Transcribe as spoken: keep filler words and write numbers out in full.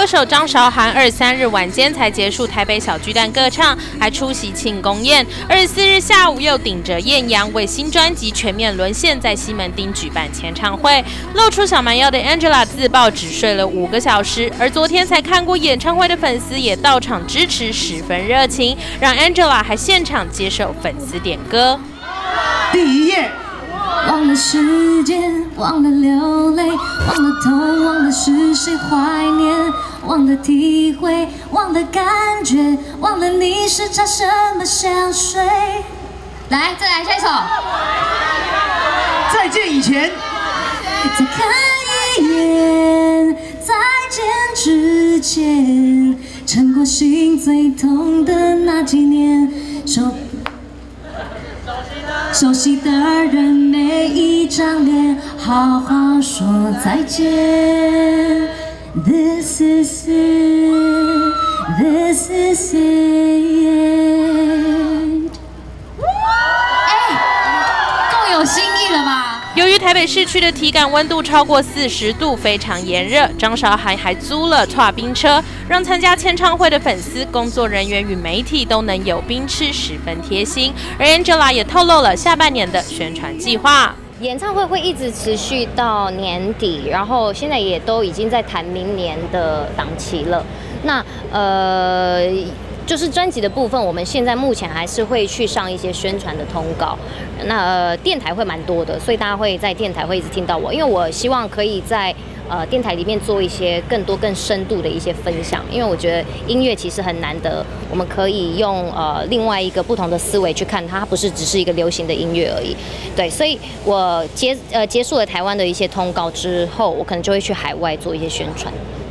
手张韶涵二十三日晚间才结束台北小巨蛋歌唱，还出席庆功宴。二十四日下午又顶着艳阳，为新专辑全面沦陷，在西门町举办签唱会。露出小蛮腰的 Angela 自曝只睡了五个小时，而昨天才看过演唱会的粉丝也到场支持，十分热情，让 Angela 还现场接受粉丝点歌。 第一页。 忘了时间，忘了流泪，忘了痛，忘了是谁怀念，忘了体会，忘了感觉，忘了你是擦什么香水。来，再来下一首。 再见以前， 再看一眼，再见之前，撑过心最痛的那几年，手。 熟悉的人，每一张脸，好好说再见。This is it, this is it。哎，够有新意了吧？ 由于台北市区的体感温度超过四十度，非常炎热，张韶涵还租了剉冰车，让参加签唱会的粉丝、工作人员与媒体都能有冰吃，十分贴心。而 Angela 也透露了下半年的宣传计划。 演唱会会一直持续到年底，然后现在也都已经在谈明年的档期了。那呃。 就是专辑的部分，我们现在目前还是会去上一些宣传的通告，那、呃、电台会蛮多的，所以大家会在电台会一直听到我，因为我希望可以在呃电台里面做一些更多更深度的一些分享，因为我觉得音乐其实很难得，我们可以用呃另外一个不同的思维去看它，它不是只是一个流行的音乐而已，对，所以我结呃结束了台湾的一些通告之后，我可能就会去海外做一些宣传。